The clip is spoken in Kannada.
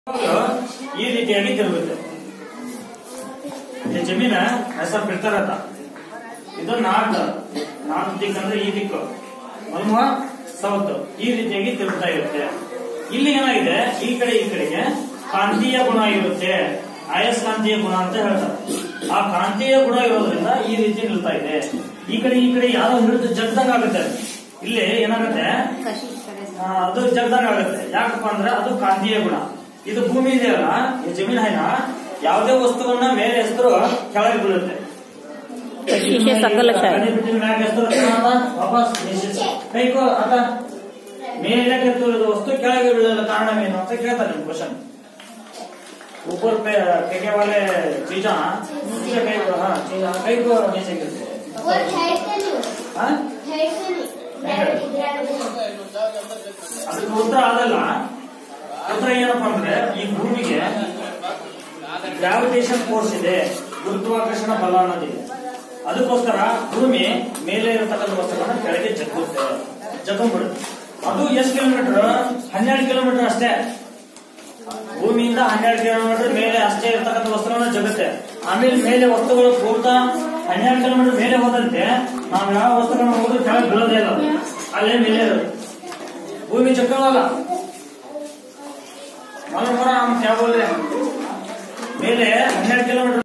ಈ ರೀತಿಯಾಗಿ ತಿರುಗುತ್ತೆ. ಜಮೀನ ಹೆಸರು ಬಿಡ್ತಾರತ್ತ ಇದು ನಾರ್ತ್ ದಿಕ್ಕು ಅಂದ್ರೆ ಈ ದಿಕ್ಕು ಮಲ್ಮ ಸೌತ್ ಈ ರೀತಿಯಾಗಿ ತಿರುಗ್ತಾ ಇರುತ್ತೆ. ಇಲ್ಲಿ ಏನಾಗಿದೆ ಈ ಕಡೆಗೆ ಕಾಂತೀಯ ಗುಣ ಇರುತ್ತೆ, ಅಯಸ್ಕಾಂತೀಯ ಗುಣ ಅಂತ ಹೇಳ್ತಾರೆ. ಆ ಕಾಂತೀಯ ಗುಣ ಇರೋದ್ರಿಂದ ಈ ರೀತಿ ನಿಲ್ತಾ ಇದೆ. ಈ ಕಡೆ ಯಾರೋ ಹಿಡಿದು ಜಗ್ದಂಗ ಆಗುತ್ತೆ. ಇಲ್ಲಿ ಏನಾಗುತ್ತೆ ಅದು ಜಗ್ದಂಗ ಆಗುತ್ತೆ. ಯಾಕಪ್ಪ ಅಂದ್ರೆ ಅದು ಕಾಂತೀಯ ಗುಣ. ಇದು ಭೂಮಿ ಇದೆಯಲ್ಲ ಈ ಜಮೀನ್ ಹೈನ ಯಾವುದೇ ವಸ್ತುವನ್ನ ಮೇಲೆ ಎಸ್ತರು ಕೆಳಗೆ ಬೀಳುತ್ತೆ. ವಾಪಸ್ ಕೈಕೋ ಅದ ಮೇಲೆ ಕೆತ್ತಿರೋದು ವಸ್ತು ಕೆಳಗೆ ಬೀಳಲು ಕಾರಣವೇನು ಅಂತ ಕೇಳ್ತಾರೆ ನಿಮ್ ಕ್ವಶನ್. ऊपर पे फेंके वाले चीजा नीचे कई को नीचे गिरते ಅದಕ್ಕೆ ಉತ್ತರ ಆಗಲ್ಲ. ಉತ್ತರ ಏನಪ್ಪಾ ಅಂದ್ರೆ ಈ ಭೂಮಿಗೆ ಗ್ರಾವಿಟೇಷನ್ ಫೋರ್ಸ್ ಇದೆ, ಗುರುತ್ವಾಕರ್ಷಣ ಬಲ ಅನ್ನೋದಿದೆ. ಅದಕ್ಕೋಸ್ಕರ ಭೂಮಿ ಮೇಲೆ ಇರತಕ್ಕಂಥ ವಸ್ತುಗಳನ್ನ ಕೆಳಗೆ ಜಗ್ಕೊಂಡ್ಬಿಡುತ್ತೆ. ಅದು ಎಷ್ಟು ಕಿಲೋಮೀಟರ್? 12 ಕಿಲೋಮೀಟರ್ ಅಷ್ಟೇ. ಭೂಮಿಯಿಂದ 12 ಕಿಲೋಮೀಟರ್ ಮೇಲೆ ಅಷ್ಟೇ ಇರ್ತಕ್ಕಂಥ ವಸ್ತುಗಳನ್ನ ಜಗುತ್ತೆ. ಆಮೇಲೆ ಮೇಲೆ ವಸ್ತುಗಳು ಪೂರ್ತ 12 ಕಿಲೋಮೀಟರ್ ಮೇಲೆ ಹೋದಂತೆ ನಾವು ಯಾವ ವಸ್ತುಗಳನ್ನ ಹೋದ್ರೂ ಕೆಳಗೆ ಬೀಳೋದೇ ಇಲ್ಲ, ಅಲ್ಲೇ ಮೇಲೆ ಇರೋದು. ಭೂಮಿ ಚಕ್ರವಲ್ಲ ಮೇಲೆ 12 ಕಿಲೋಮೀಟರ್